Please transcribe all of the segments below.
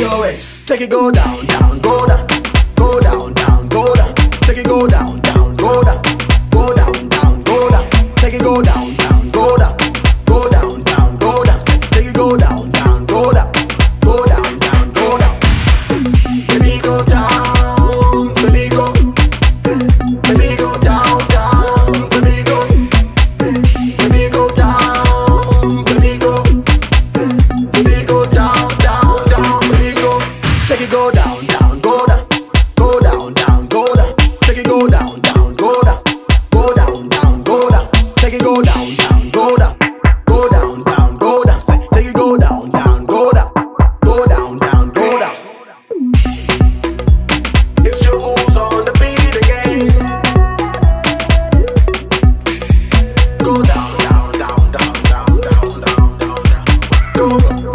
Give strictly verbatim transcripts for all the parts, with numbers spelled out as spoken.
your waist. Take it go down, down, go down. Go down, down, go down. Take it go down, down, go down. Go down, down, go down. Take it go down, down, go down. Go down, down, go down. Take it go down, down, go down. Go down, down, go down. Baby go down, baby go. Baby go down, down, baby go. Baby go down, baby go. Baby go down, down, down, baby go. Take it go down, down, go down. Go down, down, go down. Take it go down, down, go down. Go down, down, go down. Take it go down, down, go down. Go down, down, go down. Take it go down, down, go down. Go down, down, go down. It's your moves on the beat again. Go down, down, down, down, down, down, down, down, down. Go.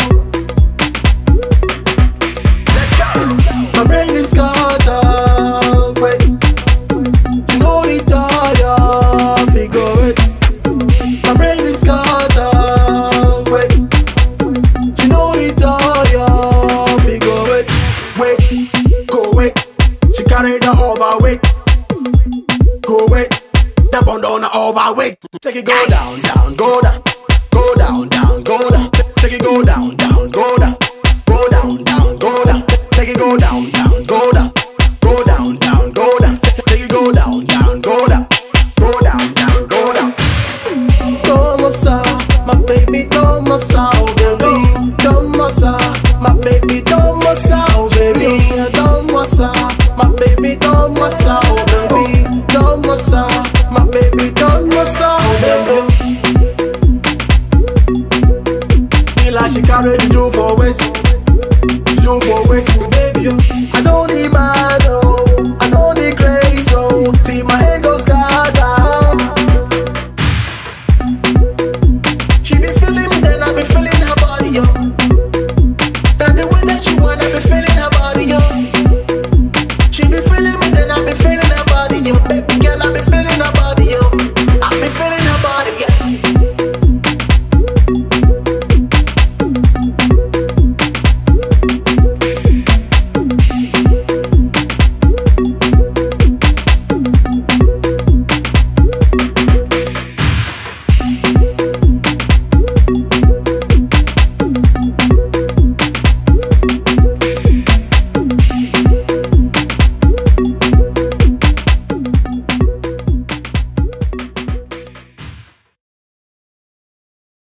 Let's go. My brain is caught up. Wait. You know the tire figure it. My brain is caught up. Wait. You know the tire figure it. Wait. Go wait. She carry the overweight. Go wait. That bone down the overweight. Take it go down, down, go down. Go down, down, go down. Take it go down, down, go down. Go down, down, go down. Take it go down, down, go down. Go down, down, go down. Take it go down, down, go down. Go down, down, go down. Toma sa, my baby, toma sa, oh baby. Toma sa, my baby, toma sa, oh baby. Toma sa, my baby, toma sa, oh baby. Toma sa, my baby, toma sa, oh baby. Me like she carry the jewel for waist, the jewel for waist.